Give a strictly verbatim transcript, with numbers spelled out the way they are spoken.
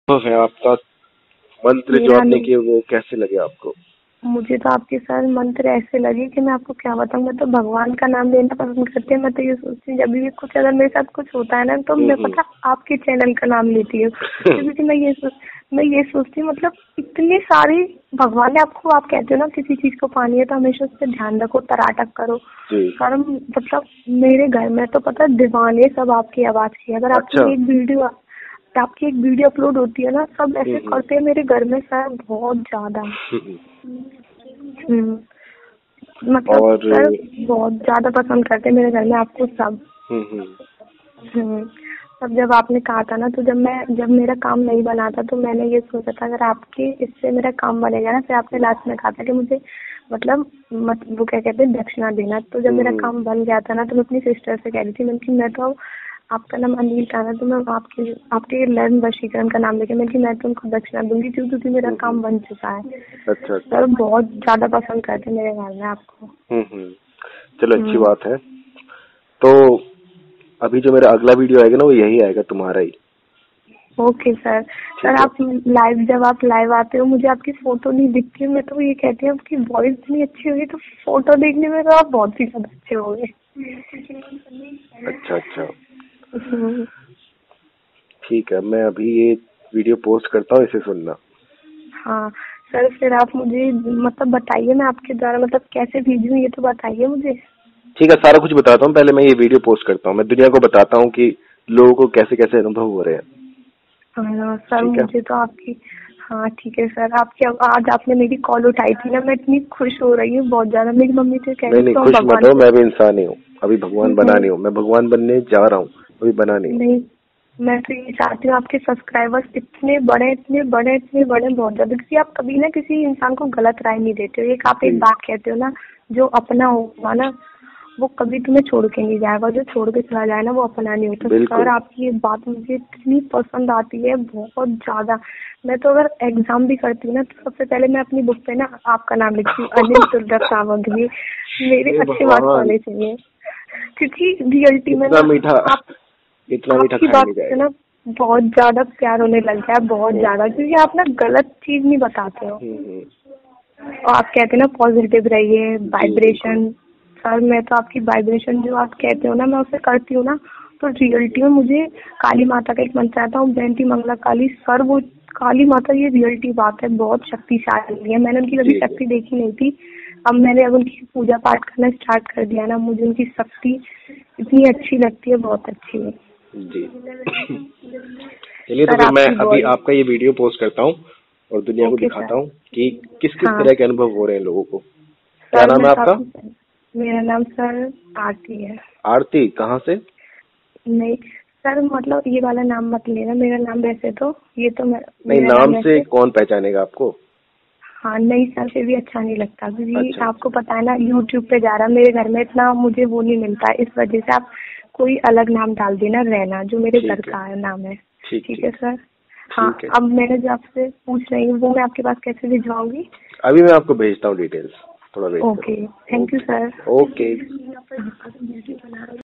है आपका मंत्र जो आपने किए वो कैसे लगे आपको? मुझे तो आपके सर मंत्र ऐसे लगे कि मैं आपको क्या बताऊं। मैं तो भगवान का नाम लेना पसंद करती हूँ। मैं तो ये सोचती हूँ जब भी कुछ अगर मेरे साथ कुछ होता है ना तो मैं पता आपके चैनल का नाम लेती हूँ, क्योंकि मैं ये सोच मैं ये सोचती हूँ मतलब इतने सारे भगवान ने आपको, आप कहते हो ना किसी चीज को पानी है तो हमेशा उस पर ध्यान रखो, तराटक करो। कारण मतलब मेरे घर में तो पता दीवाने सब आपकी आवाज की। अगर आपकी एक वीडियो आपकी एक वीडियो अपलोड होती है ना, सब ऐसे करते हैं मेरे घर में सर, बहुत ज्यादा। हम्म मतलब और... सर बहुत ज्यादा पसंद करते हैं मेरे घर में आपको सब। हम्म तब जब आपने कहा था ना, तो जब मैं जब मेरा काम नहीं बना था तो मैंने ये सोचा था अगर आपके इससे मेरा काम बनेगा ना, फिर आपने लास्ट में कहा था कि मुझे मतलब मत वो क्या कहते हैं दक्षिणा देना। तो जब मेरा काम बन गया था ना तो मैं अपनी सिस्टर से कह रही थी, मैं मैं तो आपका नाम अनिल था ना, तो मैं आपके आपके लर्न वशीकरण का नाम लेके मैं कि मैं तुमको दक्षिणा दूंगी क्योंकि मेरा काम बन चुका है। अच्छा सर बहुत ज्यादा पसंद करते मेरे घर में आपको। हम्म चलो अच्छी बात है। तो अभी जो मेरा अगला वीडियो आएगा ना वो यही आएगा तुम्हारा ही। Okay sir. सर आप लाइव जब आप लाइव आते हो मुझे आपकी फोटो नहीं दिखती, मैं तो ये कहती हूँ आपकी वॉइस इतनी अच्छी हुई तो फोटो देखने में तो आप बहुत ही ज्यादा अच्छे हो गए। अच्छा अच्छा ठीक है, मैं अभी ये वीडियो पोस्ट करता हूँ, इसे सुनना। हाँ सर फिर आप मुझे मतलब बताइए मैं आपके द्वारा मतलब कैसे भेजूँ ये तो बताइए मुझे। ठीक है, सारा कुछ बताता हूँ, पहले मैं ये वीडियो पोस्ट करता हूँ, मैं दुनिया को बताता हूँ कि लोगों को कैसे कैसे अनुभव हो रहे हैं। हाँ सर मुझे तो आपकी हाँ ठीक है सर, आपकी आज आपने मेरी कॉल उठाई थी ना, मैं इतनी खुश हो रही हूँ बहुत ज्यादा। मेरी मम्मी तो कह रही नहीं नहीं खुश मत हो, मैं भी इंसान ही हूँ, अभी भगवान बना नहीं हूँ, मैं भगवान बनने जा रहा हूँ, अभी बना नहीं नहीं मैं तो ये चाहती हूँ आपके सब्सक्राइबर्स इतने बड़े इतने बड़े इतने बड़े बहुत ज्यादा, क्योंकि आप कभी ना किसी इंसान को गलत राय नहीं देते हो। एक आप एक बात कहते हो ना, जो अपना होगा ना वो कभी तुम्हें छोड़ के नहीं जाएगा, जो छोड़ के चला जाए ना वो अपना नहीं होता। सर आपकी ये बात मुझे इतनी पसंद आती है बहुत ज्यादा। मैं तो अगर एग्जाम भी करती हूँ ना तो सबसे पहले मैं अपनी बुक पे ना आपका नाम लिखती हूँ, अनिल तुर्रक सावंगी। मेरे अच्छे मार्क्स होने चाहिए, क्योंकि रियलिटी में ना आप इतना मीठा आपकी बात से ना बहुत ज्यादा प्यार होने लग गया है, बहुत ज्यादा, क्योंकि आप ना गलत चीज नहीं बताते हो और आप कहते हैं ना पॉजिटिव रहिए, वाइब्रेशन। सर मैं तो आपकी वाइब्रेशन जो आप कहते हो ना मैं उसे करती हूँ ना, तो रियलिटी में मुझे काली माता का एक मंत्र आता हूँ, जयंती मंगला काली। सर वो काली माता ये रियलिटी बात है, बहुत शक्तिशाली है। मैंने उनकी कभी शक्ति देखी नहीं थी, अब मैंने अब उनकी पूजा पाठ करना स्टार्ट कर दिया ना, मुझे उनकी शक्ति इतनी अच्छी लगती है, बहुत अच्छी है जी। चलिए तो फिर मैं अभी आपका ये वीडियो पोस्ट करता हूँ और दुनिया को दिखाता हूँ कि किस किस तरह के अनुभव हो रहे हैं लोगों को। क्या नाम है आपका? मेरा नाम सर आरती है। आरती कहाँ से? नहीं सर मतलब ये वाला नाम मत लेना, मेरा नाम वैसे तो ये तो मैं नहीं, नाम से कौन पहचानेगा आपको? हाँ नहीं सर फिर भी अच्छा नहीं लगता, क्योंकि अच्छा, आपको पता है ना यूट्यूब पे जा रहा, मेरे घर में इतना मुझे वो नहीं मिलता, इस वजह से आप कोई अलग नाम डाल देना रहना, जो मेरे घर का नाम है। ठीक है सर। हाँ अब मैंने जो आपसे पूछ रही हूँ वो मैं आपके पास कैसे भिजवाऊंगी? अभी मैं आपको भेजता हूँ डिटेल्स, थोड़ा वेट करो। Okay thank you sir. Okay.